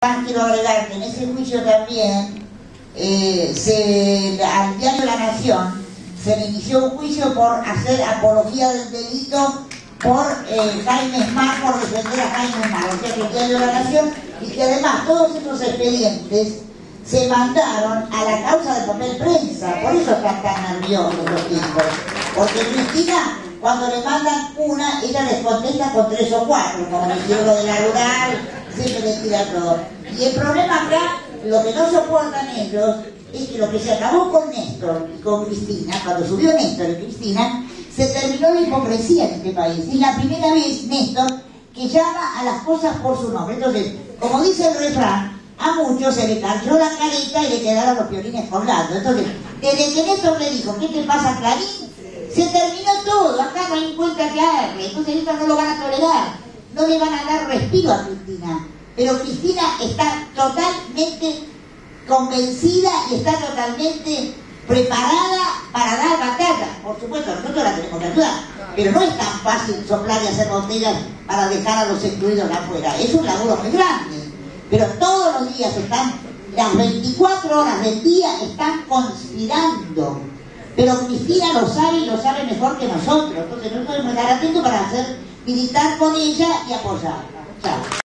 Quiero agregar que en ese juicio también al diario La Nación se le inició un juicio por hacer apología del delito por Jaime Esmar, por defender a Jaime Esmar, o sea que el diario La Nación, y que además todos esos expedientes se mandaron a la causa de papel prensa. Por eso están tan nerviosos los tipos, porque Cristina, cuando le mandan una, ella les contesta con 3 o 4, como le hicieron lo de la rural, siempre le tira todo. Y el problema acá, lo que no soportan ellos, es que lo que se acabó con Néstor y con Cristina, cuando subió Néstor y Cristina, se terminó la hipocresía en este país. Es la primera vez, Néstor, que llama a las cosas por su nombre. Entonces, como dice el refrán, a muchos se le cayó la careta y le quedaron los violines colgando. Entonces, desde que Néstor le dijo, ¿qué te pasa, Clarín?, se terminó todo, acá no hay cuenta que darle. Entonces esto no lo van a tolerar, no le van a dar respiro a Cristina. Pero Cristina está totalmente convencida y está totalmente preparada para dar batalla. Por supuesto, nosotros la tenemos que ayudar, pero no es tan fácil soplar y hacer botellas para dejar a los excluidos afuera. Es un laburo muy grande, pero todos los días están, las 24 horas del día están conspirando. Pero Cristina lo sabe y lo sabe mejor que nosotros. Entonces nosotros debemos estar atentos para hacer militar con ella y apoyarla. Chao.